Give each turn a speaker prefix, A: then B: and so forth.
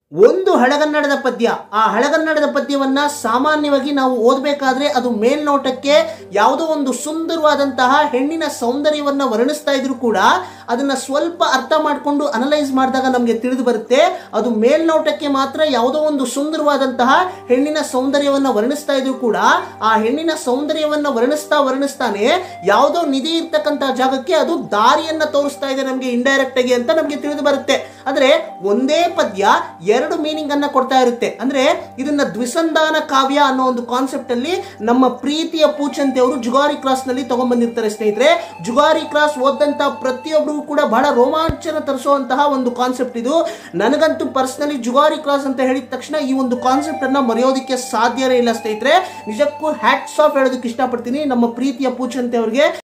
A: ಒಂದು ಹಳಗನ್ನಡದ ಪದ್ಯ. ಆ ಹಳಗನ್ನಡದ ಪದ್ಯವನ್ನ ಸಾಮಾನ್ಯವಾಗಿ ನಾವು ಓದಬೇಕಾದ್ರೆ ಅದು ಮೇಲ್ನೋಟಕ್ಕೆ ಯಾವುದೋ ಒಂದು ಸುಂದರವಾದಂತಹ ಹೆಣ್ಣಿನ ಸೌಂದರ್ಯವನ್ನ ವರ್ಣಿಸ್ತಾ ಇದ್ರು ಕೂಡ ಅದನ್ನ ಸ್ವಲ್ಪ ಅರ್ಥ ಮಾಡಿಕೊಂಡು ಅನಲೈಸ್ ಮಾಡಿದಾಗ ನಮಗೆ ತಿಳಿದು ಬರುತ್ತೆ ಅದು ಮೇಲ್ನೋಟಕ್ಕೆ ಮಾತ್ರ ಯಾವುದೋ ಒಂದು ಸುಂದರವಾದಂತಹ ಹೆಣ್ಣಿನ ಸೌಂದರ್ಯವನ್ನ ವರ್ಣಿಸ್ತಾ ಇದ್ರು ಕೂಡ ಆ ಹೆಣ್ಣಿನ ಸೌಂದರ್ಯವನ್ನ ವರ್ಣಿಸ್ತಾನೆ ಯಾವುದೋ ನಿಧಿ ಇರ್ತಕ್ಕಂತಹ ಜಾಗಕ್ಕೆ ಅದು ದಾರಿಯನ್ನ ತೋರಿಸ್ತಾ ಇದೆ ನಮಗೆ ಇಂಡೈರೆಕ್ಟ್ ಆಗಿ ಅಂತ ನಮಗೆ ತಿಳಿದು ಬರುತ್ತೆ. ಅಂದ್ರೆ ಒಂದೇ ಪದ್ಯ ಎರಡು ಮೀನಿಂಗ್ ಅನ್ನ ಕೊಡ್ತಾ ಇರುತ್ತೆ. ಅಂದ್ರೆ ಇದನ್ನ ದ್ವಿಸಂಧಾನ ಕಾವ್ಯ ಅನ್ನೋ ಒಂದು ಕಾನ್ಸೆಪ್ಟ್ ಅಲ್ಲಿ ನಮ್ಮ ಪ್ರೀತಿಯ ಪೂಚಂತಿ ಅವರು ಜುಗಾರಿ ಕ್ರಾಸ್ ನಲ್ಲಿ ತಗೊಂಡ್ಬಂದಿರ್ತಾರೆ ಸ್ನೇಹಿತರೆ. ಜುಗಾರಿ ಕ್ರಾಸ್ ಓದಂತ ಪ್ರತಿಯೊಬ್ಬರಿಗೂ ಕೂಡ ಬಹಳ ರೋಮಾಂಚನ ತರಿಸುವಂತಹ ಒಂದು ಕಾನ್ಸೆಪ್ಟ್ ಇದು. ನನಗಂತೂ ಪರ್ಸನಲಿ ಜುಗಾರಿ ಕ್ರಾಸ್ ಅಂತ ಹೇಳಿದ ತಕ್ಷಣ ಈ ಒಂದು ಕಾನ್ಸೆಪ್ಟ್ ಅನ್ನ ಮರೆಯೋದಕ್ಕೆ ಸಾಧ್ಯನೇ ಇಲ್ಲ ಸ್ನೇಹಿತರೆ. ನಿಜಕ್ಕೂ ಹ್ಯಾಟ್ಸ್ ಆಫ್ ಹೇಳೋದಕ್ಕೆ ಇಷ್ಟಪಡ್ತೀನಿ ನಮ್ಮ ಪ್ರೀತಿಯ ಪೂಚಂತಿ ಅವರಿಗೆ.